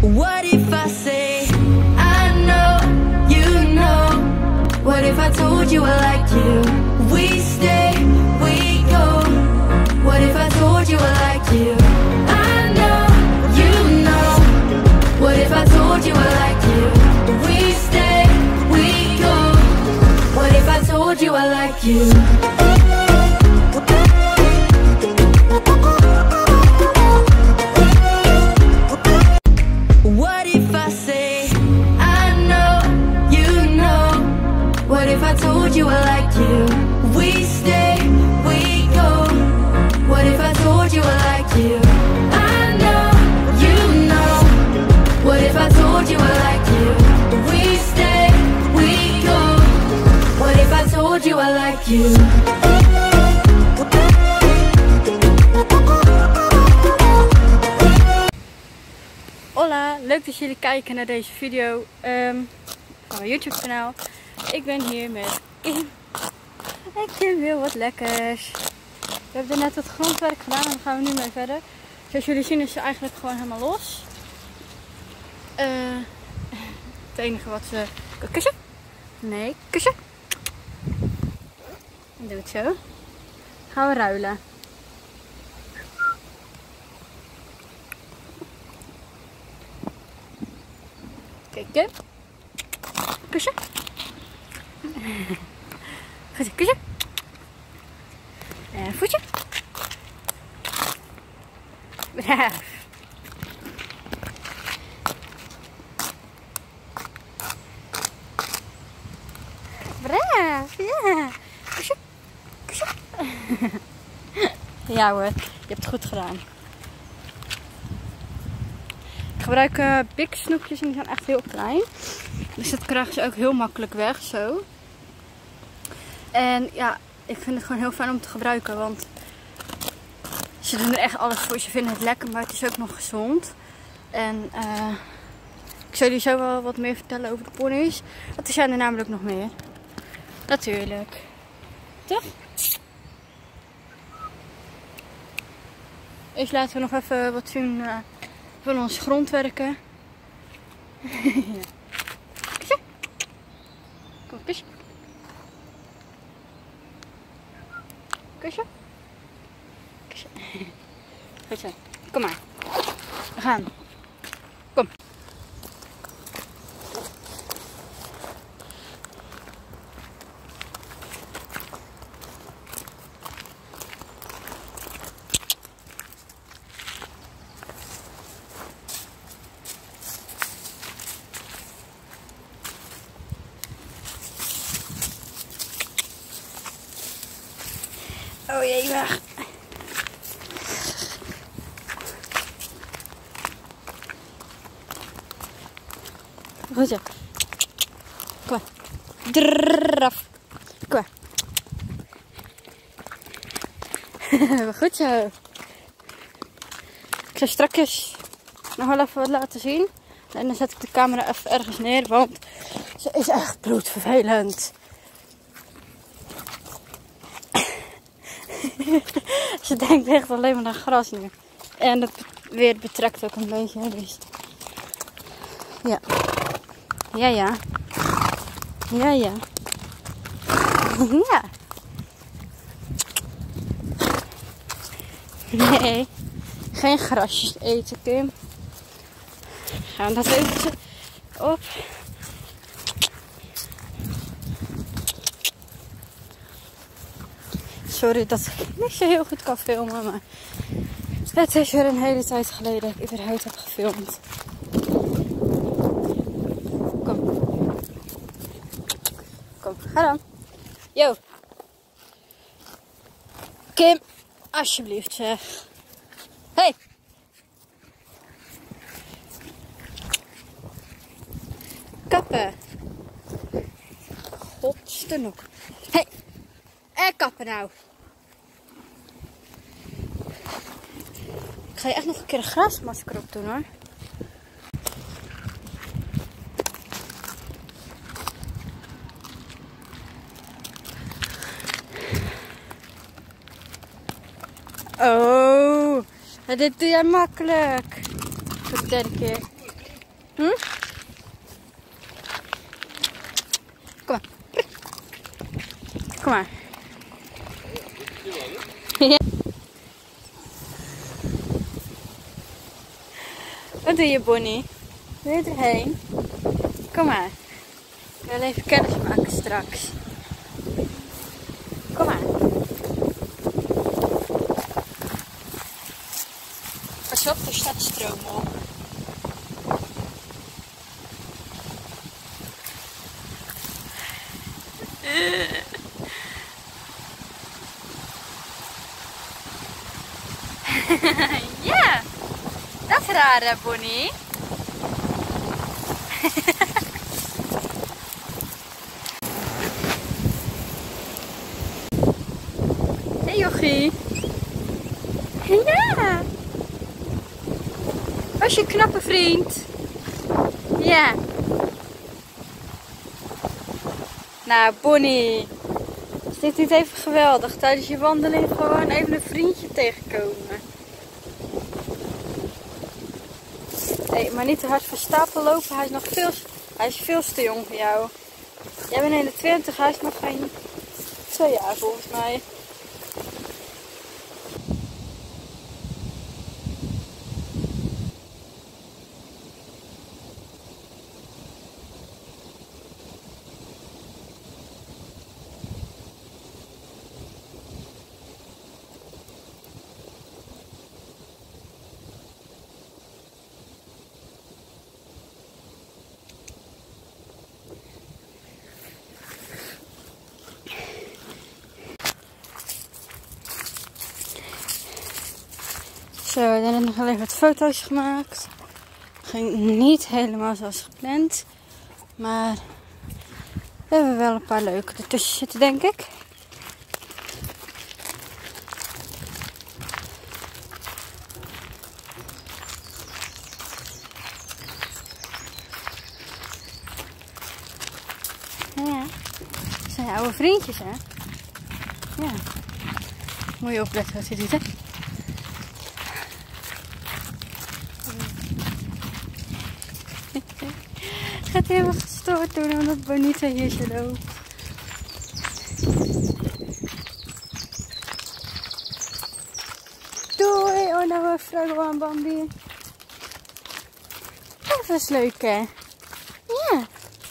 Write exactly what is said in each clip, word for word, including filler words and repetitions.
What if I say I know, you know? What if I told you I like you? We stay, we go. What if I told you I like you? I know, you know. What if I told you I like you? We stay, we go. What if I told you I like you? What if I say I know, you know? What if I told you I like you? We stay, we go. What if I told you I like you? I know, you know. What if I told you I like you? We stay, we go. What if I told you I like you? Hola, leuk dat jullie kijken naar deze video um, van mijn YouTube kanaal. Ik ben hier met Kim. En Kim wil wat lekkers. We hebben net het grondwerk gedaan en daar gaan we nu mee verder. Zoals jullie zien is ze eigenlijk gewoon helemaal los. Uh, het enige wat ze... Kussen? Nee, kussen. En doe het zo. Gaan we ruilen. Kijk, Kim. Kussen. Goed, kussen. En voetje. Braaf. Braaf, ja. Kussen. Kussen. Ja hoor, je hebt het goed gedaan. Ik gebruik uh, Big snoepjes en die zijn echt heel klein. Dus dat krijgen ze ook heel makkelijk weg, zo. En ja, ik vind het gewoon heel fijn om te gebruiken, want ze doen er echt alles voor. Ze vinden het lekker, maar het is ook nog gezond. En uh, ik zal jullie zo wel wat meer vertellen over de ponies. Want er zijn er namelijk nog meer. Natuurlijk. Toch? Eerst laten we nog even wat zien uh, van ons grondwerken. Ja. Kusje. Kom, kusje. Kusje. Kusje. Goed zo. Kom maar. We gaan. Kom. Oh jee, weg. Goed zo. Kom maar. Draf. Kom maar. Goed zo. Ik zal straks nog wel even wat laten zien. En dan zet ik de camera even ergens neer, want ze is echt bloedvervelend. Ze denkt echt alleen maar naar gras nu. En het weer betrekt ook een beetje. Dus. Ja. Ja, ja. Ja, ja. Ja. Nee. Geen grasjes eten, Kim. Gaan we dat even op. Sorry dat ik niet zo heel goed kan filmen, maar het is weer een hele tijd geleden dat ik überhaupt heb gefilmd. Kom. Kom, ga dan. Yo. Kim, alsjeblieft zeg. Hey. Kappen. Godstenok. Hey. En kappen nou. Ik ga je echt nog een keer een grasmasker op doen hoor. Oh, dit doe jij makkelijk. Voor de derde keer. Hm? Kom maar. Kom maar. Ja. Wat doe je, Bonnie? Wil je erheen? Kom maar. Ik wil even kennis maken straks. Kom maar. Pas op, er staat stroom op. Ja, dat is raar, hè, Bonnie? Hey, jochie. Ja. Was je knappe vriend? Ja. Nou, Bonnie. Is dit niet even geweldig? Tijdens je wandeling gewoon even een vriendje tegenkomen. Nee, maar niet te hard van stapel lopen. Hij is nog veel, hij is veel te jong voor jou. Jij bent in de twintig, hij is nog geen twee jaar volgens mij. Zo, we hebben nog even wat foto's gemaakt. Ging niet helemaal zoals gepland. Maar we hebben wel een paar leuke ertussen zitten, denk ik. Ja, dat zijn oude vriendjes, hè? Ja. Moet je opletten wat je doet, hè? Gaat helemaal gestoord doen omdat Bonita hier zo loopt. Doei! Oh, nou een vrouw aan Bambi. Dat was leuk, hè? Ja.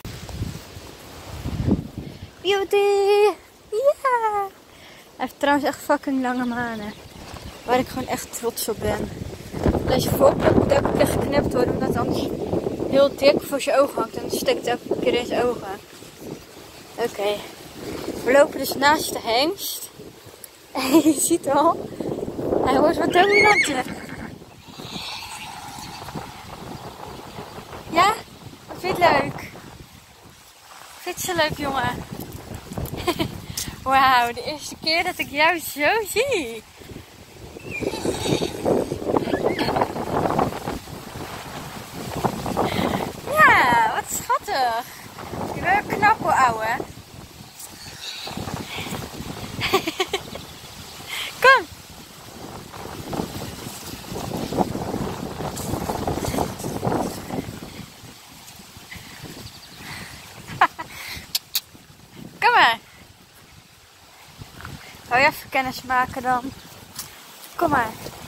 Beauty! Ja! Hij heeft trouwens echt fucking lange manen. Waar ik gewoon echt trots op ben. Deze voorpluk moet ook een keer geknipt worden, omdat het anders heel dik voor zijn ogen hangt. En dan steekt het ook een keer in zijn ogen. Oké. Okay. We lopen dus naast de hengst. En je ziet al, hij wordt wat dominanter. Ja? Wat vind je het leuk? Vind je het zo leuk, jongen? Wauw, de eerste keer dat ik jou zo zie. Ja, wat schattig. Je bent een knap, hoor, ouwe. Kom. Kom maar. Wil je even kennis maken dan? Kom maar.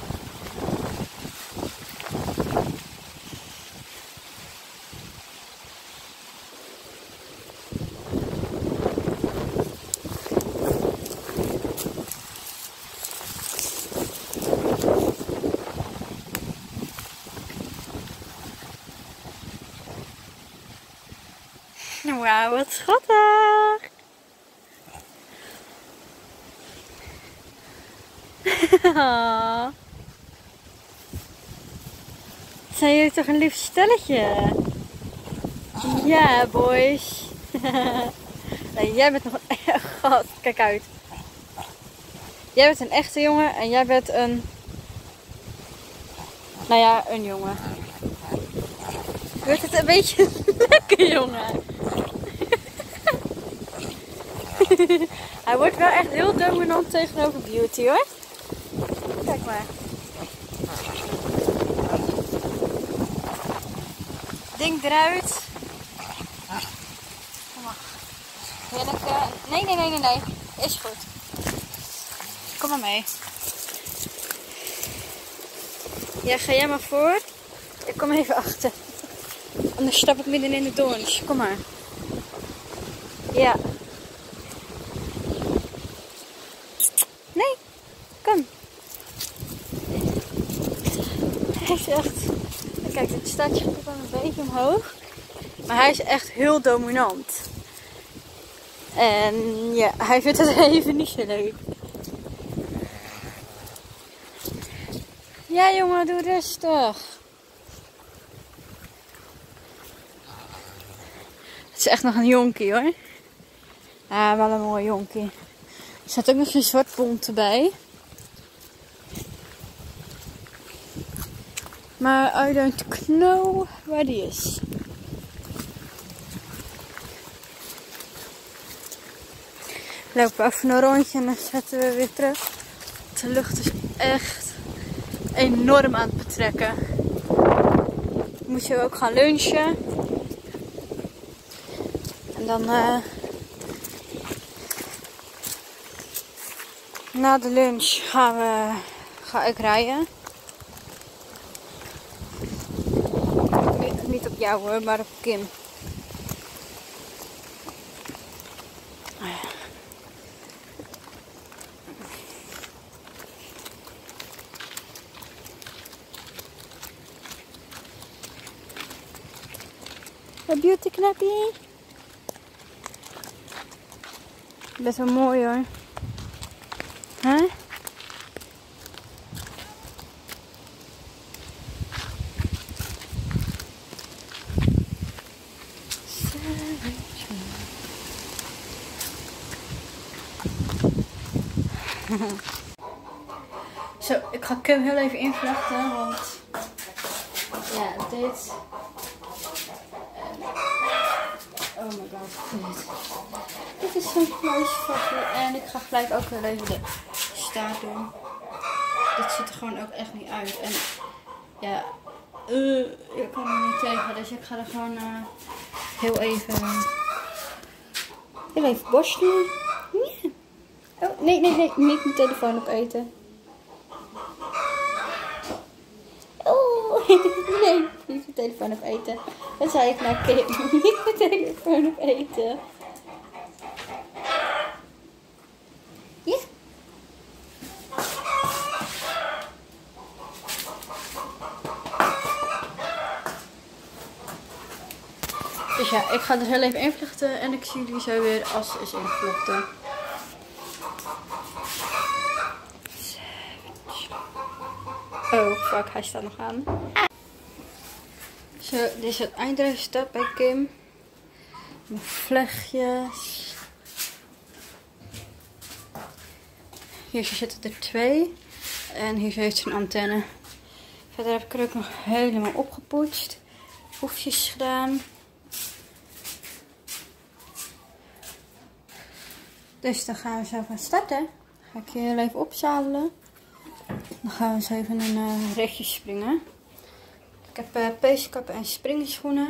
Wauw, wat schattig! Zijn jullie toch een lief stelletje? Ja, boys. Nee, jij bent nog een echt gat. Kijk uit. Jij bent een echte jongen en jij bent een... Nou ja, een jongen. Wordt het een beetje lekker, jongen? Hij wordt wel echt heel dominant tegenover Beauty, hoor. Kijk maar. ding eruit. Kom maar. Heerlijke. Nee, nee, nee, nee, nee. Is goed. Kom maar mee. Ja, ga jij maar voor. Ik kom even achter. Anders stap ik midden in de doorns. Kom maar. Ja. Nee. Kom. Hij is echt... Kijk, het staat je wel een beetje omhoog. Maar hij is echt heel dominant. En ja, hij vindt het even niet zo leuk. Ja jongen, doe rustig. Het is echt nog een jonkie hoor. Ja, wel een mooi jonkie. Er staat ook nog een zwart bont erbij. Maar I don't know waar die is. We lopen even een rondje en dan zetten we weer terug. De lucht is echt enorm aan het betrekken. Moet je ook gaan lunchen. En dan uh, na de lunch gaan we, ga ik rijden. Niet op jou hoor, maar op Kim. Een beauty knappie. Best wel mooi hoor. Huh? Zo, ik ga Kim heel even invlechten, want ja, dit. Oh my god, dit. Dit is zo'n kruisvakje en ik ga gelijk ook wel even de staart doen. Dit ziet er gewoon ook echt niet uit. En ja, uh, ik kan er niet tegen, dus ik ga er gewoon uh, heel even, heel even borstelen. Ja. Oh, nee, nee, nee, niet mijn telefoon opeten. Oh, nee, niet mijn telefoon opeten. Dat zei ik naar Kim. Niet mijn telefoon opeten. Ja. Dus ja, ik ga er heel even invluchten en ik zie jullie zo weer als het is ingevlochten. Oh fuck, hij staat nog aan. Zo, dit is het eindresultaat bij Kim. Mijn vlechtjes. Hier zitten er twee. En hier heeft ze een antenne. Verder heb ik er ook nog helemaal opgepoetst. Hoefjes gedaan. Dus dan gaan we zo gaan starten. Ga ik je heel even opzadelen. Dan gaan we eens even een uh, rechtje springen. Ik heb uh, peeskappen en springerschoenen.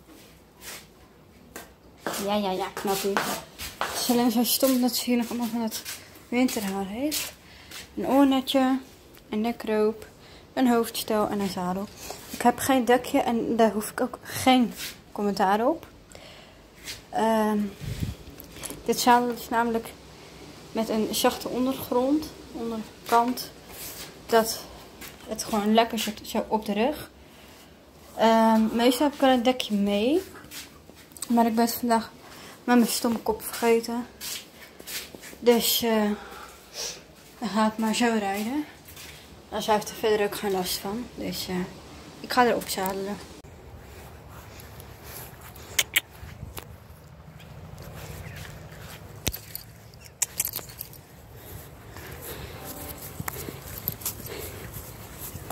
Ja, ja, ja, knappie. Het is alleen zo stom dat ze hier nog allemaal van het winterhaar heeft. Een oornetje, een nekroop, een hoofdstel en een zadel. Ik heb geen dekje en daar hoef ik ook geen commentaar op. Uh, dit zadel is namelijk met een zachte ondergrond, onderkant. Dat het gewoon lekker zit zo op de rug. Uh, meestal heb ik wel een dekje mee. Maar ik ben het vandaag met mijn stomme kop vergeten. Dus uh, dan ga ik maar zo rijden. Dan heeft er verder ook geen last van. Dus uh, ik ga erop zadelen.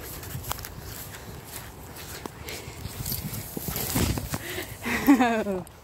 Oh.